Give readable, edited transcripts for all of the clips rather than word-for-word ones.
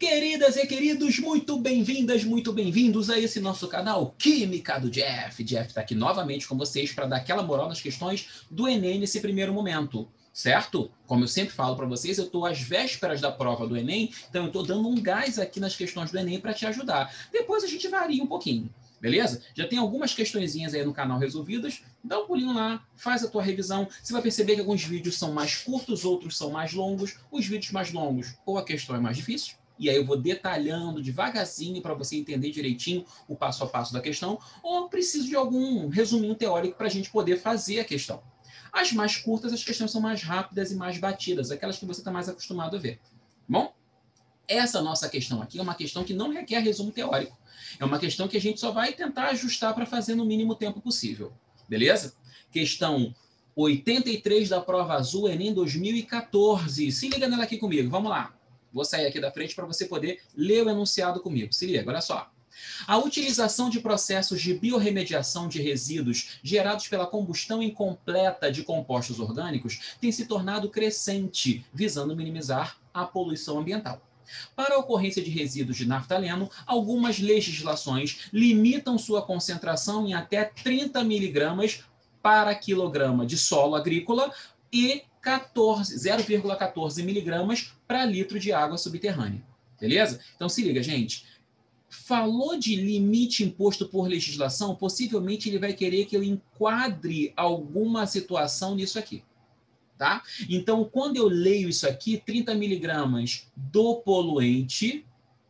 Queridas e queridos, muito bem-vindas, muito bem-vindos a esse nosso canal Química do Jeff. Jeff está aqui novamente com vocês para dar aquela moral nas questões do Enem nesse primeiro momento, certo? Como eu sempre falo para vocês, eu estou às vésperas da prova do Enem, então eu estou dando um gás aqui nas questões do Enem para te ajudar. Depois a gente varia um pouquinho, beleza? Já tem algumas questõezinhas aí no canal resolvidas, dá um pulinho lá, faz a tua revisão. Você vai perceber que alguns vídeos são mais curtos, outros são mais longos. Os vídeos mais longos, ou a questão é mais difícil, e aí eu vou detalhando devagarzinho para você entender direitinho o passo a passo da questão, ou preciso de algum resuminho teórico para a gente poder fazer a questão. As mais curtas, as questões são mais rápidas e mais batidas, aquelas que você está mais acostumado a ver. Bom, essa nossa questão aqui é uma questão que não requer resumo teórico. É uma questão que a gente só vai tentar ajustar para fazer no mínimo tempo possível. Beleza? Questão 83 da prova azul, Enem 2014. Se liga nela aqui comigo, vamos lá. Vou sair aqui da frente para você poder ler o enunciado comigo. Se liga, olha só. A utilização de processos de biorremediação de resíduos gerados pela combustão incompleta de compostos orgânicos tem se tornado crescente, visando minimizar a poluição ambiental. Para a ocorrência de resíduos de naftaleno, algumas legislações limitam sua concentração em até 30 mg para quilograma de solo agrícola e 0,14 mg para litro de água subterrânea. Beleza? Então se liga, gente. Falou de limite imposto por legislação, possivelmente ele vai querer que eu enquadre alguma situação nisso aqui. Tá? Então, quando eu leio isso aqui, 30 mg do poluente,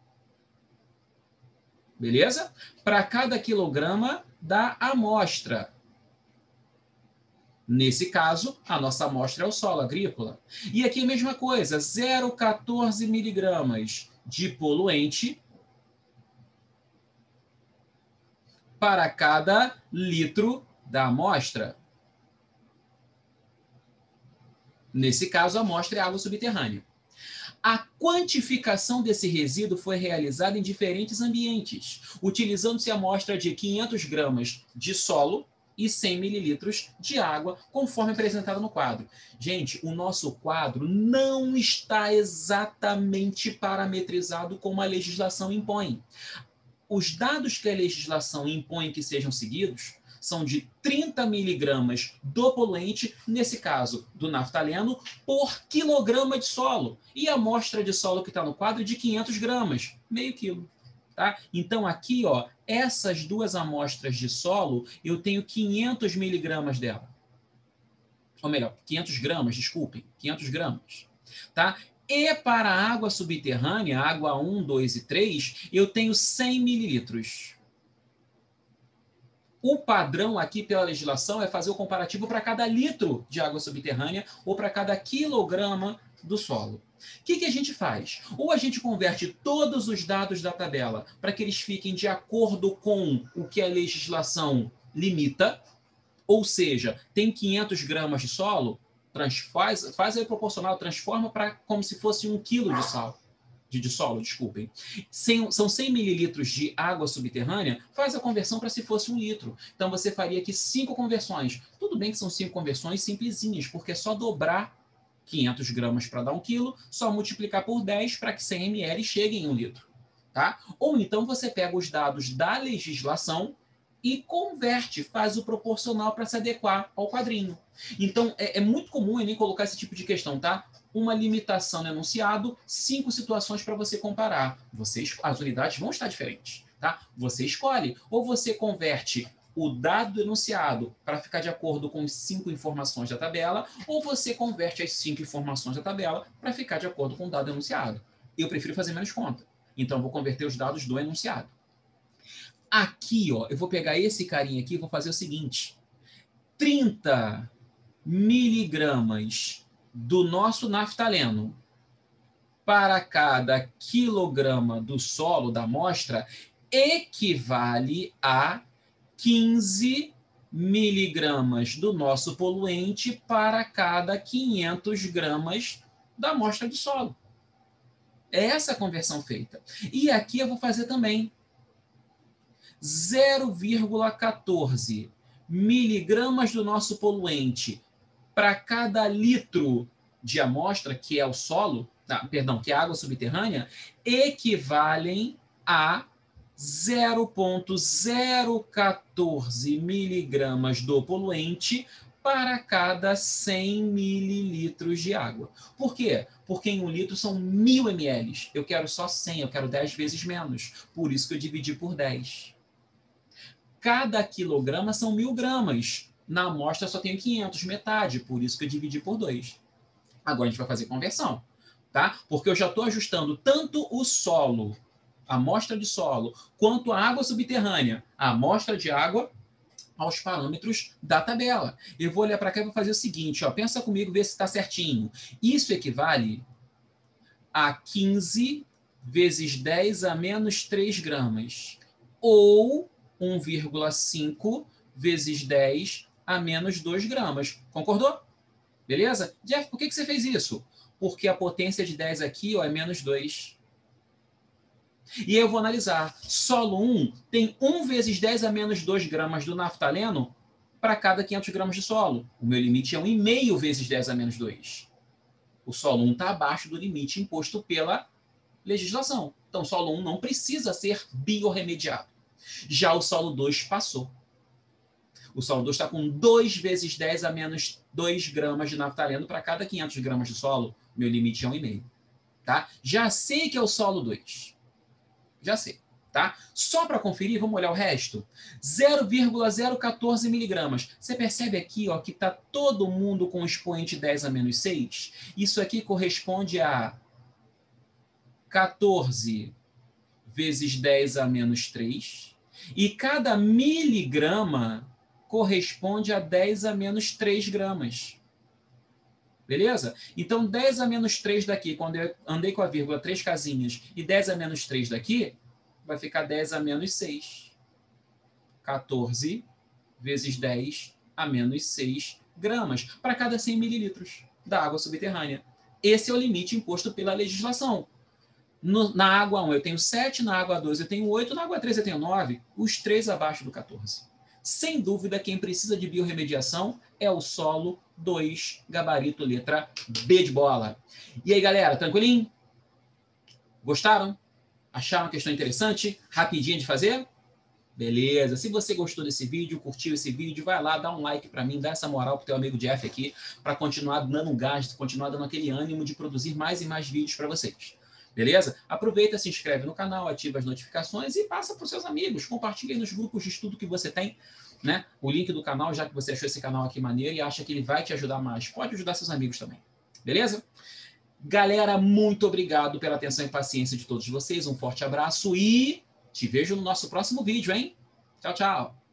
beleza? Para cada quilograma da amostra. Nesse caso, a nossa amostra é o solo agrícola. E aqui a mesma coisa, 0,14 mg de poluente para cada litro da amostra. Nesse caso, a amostra é água subterrânea. A quantificação desse resíduo foi realizada em diferentes ambientes, utilizando-se a amostra de 500 gramas de solo e 100 mililitros de água, conforme apresentado no quadro. Gente, o nosso quadro não está exatamente parametrizado como a legislação impõe. Os dados que a legislação impõe que sejam seguidos são de 30 mg do poluente, nesse caso do naftaleno, por quilograma de solo. E a amostra de solo que está no quadro é de 500 gramas, meio quilo. Tá? Então aqui, ó, essas duas amostras de solo, eu tenho 500 miligramas dela. Ou melhor, 500 gramas, desculpem, 500 gramas. Tá? E para a água subterrânea, água 1, 2 e 3, eu tenho 100 mililitros. O padrão aqui pela legislação é fazer o comparativo para cada litro de água subterrânea ou para cada quilograma do solo. O que a gente faz? Ou a gente converte todos os dados da tabela para que eles fiquem de acordo com o que a legislação limita, ou seja, tem 500 gramas de solo, faz aí proporcional, transforma para como se fosse 1 quilo de sal. De solo, desculpem. São 100 mililitros de água subterrânea, faz a conversão para se fosse 1 litro. Então você faria aqui 5 conversões. Tudo bem que são 5 conversões simplesinhas, porque é só dobrar 500 gramas para dar 1 quilo, só multiplicar por 10 para que 100 ml chegue em 1 litro. Tá? Ou então você pega os dados da legislação e converte, faz o proporcional para se adequar ao quadrinho. Então, é muito comum nem colocar esse tipo de questão, tá? Uma limitação no enunciado, 5 situações para você comparar. As unidades vão estar diferentes, tá? Você escolhe, ou você converte o dado do enunciado para ficar de acordo com as 5 informações da tabela, ou você converte as 5 informações da tabela para ficar de acordo com o dado do enunciado. Eu prefiro fazer menos conta, então vou converter os dados do enunciado. Aqui, ó, eu vou pegar esse carinha aqui e vou fazer o seguinte. 30 miligramas do nosso naftaleno para cada quilograma do solo da amostra equivale a 15 miligramas do nosso poluente para cada 500 gramas da amostra de solo. É essa a conversão feita. E aqui eu vou fazer também 0,14 miligramas do nosso poluente para cada litro de amostra, que é o solo, perdão, que é água subterrânea, equivalem a 0,014 miligramas do poluente para cada 100 mililitros de água. Por quê? Porque em 1 litro são 1.000 ml. Eu quero só 100, eu quero 10 vezes menos. Por isso que eu dividi por 10. Cada quilograma são 1.000 gramas. Na amostra só tenho 500, metade. Por isso que eu dividi por 2. Agora a gente vai fazer conversão, tá? Porque eu já estou ajustando tanto o solo, a amostra de solo, quanto a água subterrânea, a amostra de água, aos parâmetros da tabela. Eu vou olhar para cá e vou fazer o seguinte, ó, pensa comigo, ver se está certinho. Isso equivale a 15 vezes 10 a menos 3 gramas, ou 1,5 vezes 10 a menos 2 gramas. Concordou? Beleza? Jeff, por que você fez isso? Porque a potência de 10 aqui, ó, é menos 2. E aí eu vou analisar. Solo 1 tem 1 vezes 10 a menos 2 gramas do naftaleno para cada 500 gramas de solo. O meu limite é 1,5 vezes 10 a menos 2. O solo 1 está abaixo do limite imposto pela legislação. Então, o solo 1 não precisa ser biorremediado. Já o solo 2 passou. O solo 2 está com 2 vezes 10 a menos 2 gramas de naftaleno para cada 500 gramas de solo. Meu limite é 1,5. Tá? Já sei que é o solo 2. Já sei. Tá? Só para conferir, vamos olhar o resto. 0,014 miligramas. Você percebe aqui, ó, que está todo mundo com o expoente 10 a menos 6? Isso aqui corresponde a 14 vezes 10 a menos 3. E cada miligrama corresponde a 10 a menos 3 gramas. Beleza? Então, 10 a menos 3 daqui, quando eu andei com a vírgula 3 casinhas, e 10 a menos 3 daqui, vai ficar 10 a menos 6. 14 vezes 10 a menos 6 gramas para cada 100 mililitros da água subterrânea. Esse é o limite imposto pela legislação. Na água 1 eu tenho 7, na água 2 eu tenho 8, na água 3 eu tenho 9, os 3 abaixo do 14. Sem dúvida, quem precisa de biorremediação é o solo 2, gabarito letra B de bola. E aí, galera, tranquilinho? Gostaram? Acharam a questão interessante? Rapidinha de fazer? Beleza. Se você gostou desse vídeo, curtiu esse vídeo, vai lá, dá um like para mim, dá essa moral pro teu amigo Jeff aqui, para continuar dando um gás, continuar dando aquele ânimo de produzir mais e mais vídeos para vocês. Beleza? Aproveita, se inscreve no canal, ativa as notificações e passa para os seus amigos. Compartilha aí nos grupos de estudo que você tem, né? O link do canal, já que você achou esse canal aqui maneiro e acha que ele vai te ajudar mais. Pode ajudar seus amigos também. Beleza? Galera, muito obrigado pela atenção e paciência de todos vocês. Um forte abraço e te vejo no nosso próximo vídeo, hein? Tchau, tchau.